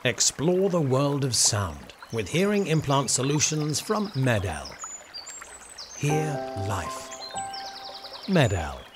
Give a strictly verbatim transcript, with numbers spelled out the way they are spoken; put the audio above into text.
Explore the world of sound with hearing implant solutions from Med-El. Hear life. Med-El.